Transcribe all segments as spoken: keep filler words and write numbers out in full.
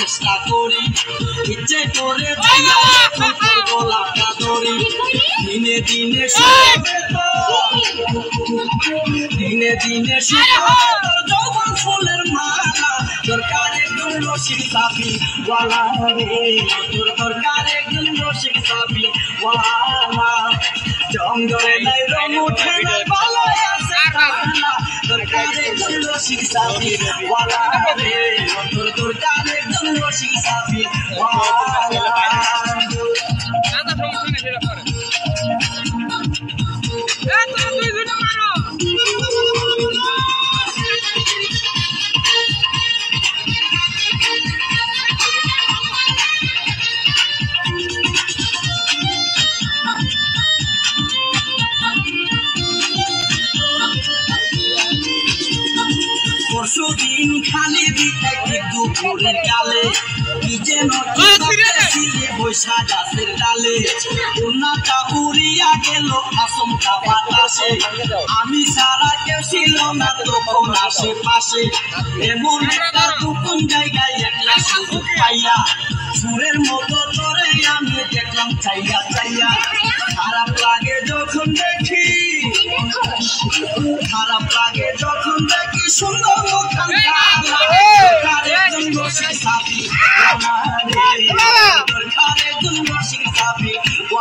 চেষ্টা করি ইচ্ছে করে গলাটা ধরি দিনে দিনে দিনে দিনে যৌবন ফুলের মালা দরকার একজন রসিক সাবি ওয়ালা রে তোর দরকার একজন রসিক সাবি ওয়ালা জঙ্গলে নাই রং উঠে নাই বালায় আছে কালা দরকার একজন রসিক সাবি ওয়ালা রে তোর দরকার একজন রসিক সাবি ওয়ালা পরশুদিন খালি বিটাকে দুপুরের কালে কি যেন বৈশা গাছের ডালে উন্নাটা উড়িয়া গেল আসমকা বাতাসে আমি সারা কেউ ছিল না তখন আশেপাশে এমন একটা গোপন জায়গায় একলা সুযোগ পাইয়া সুরের মতো তোরে আমি দেখলাম চাইয়া চাইয়া খারাপ লাগে যখন দেখি খারাপ লাগে যখন দেখি সুন্দর মুখান রসিক সাবি রসিক সাবি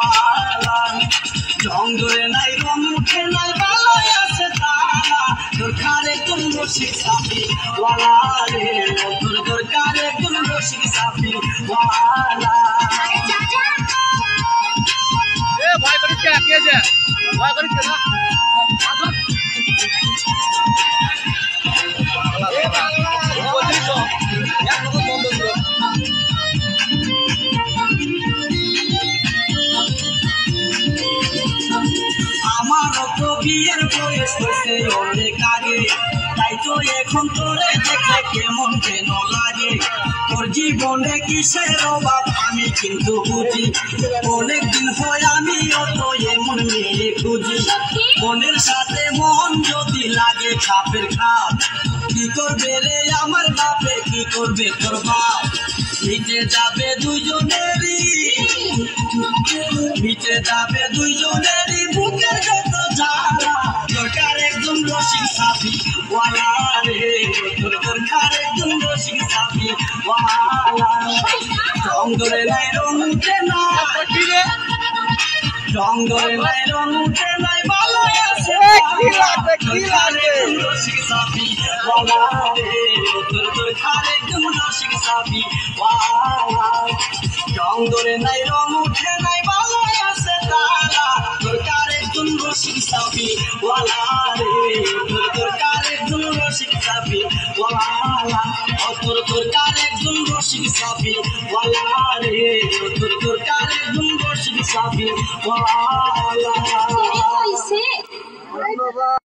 জঙ্গলে নাই রং উঠে নাই বালায় আছে তারা দরকার একজন রসিক সাবি ওয়ালা রে তোর দরকার একজন রসিক সাবি ওয়ালা এ ভয় করিস কে কে যে ভয় করিস না আমারও তো বিয়ের বয়স হয়েছে অনেক আগে তাই তো এখন তোরে দেখে কেমন যেন লাগে তোর জীবনে কিসের অভাব আমি কিন্তু বুঝি অনেকদিন হয় আমি অত এমন মেয়ে খুঁজি মনের সাথে মন যদি লাগে খাপের খাপ কি করবে রে আমার বাপে কি করবে তোর বাপ মিটে যাবে দুইজনেরই মিটে যাবে দুইজনেরই বুকের যত জ্বালা দরকার একজন রসিক সাবি ওয়ালা রে তোর দরকার একজন রসিক সাবি ওয়ালা জঙ্গলে নাই রং উঠে না জঙ্গলে নাই রং উঠে নাই বালায় আছে রসিক সাবি ওয়ালা রে তোর দরকার একজন রসিক সাবি ওয়ালা জঙ্গলে নাই রং উঠে নাই বালায় আছে তারা দরকার একজন রসিক সাবি ওয়ালা রে তোর দরকার একজন রসিক সাবি ওয়ালা তোর দরকার একজন রসিক সাবি ওয়ালা রে তোর দরকার একজন রসিক সাবি ওয়ালা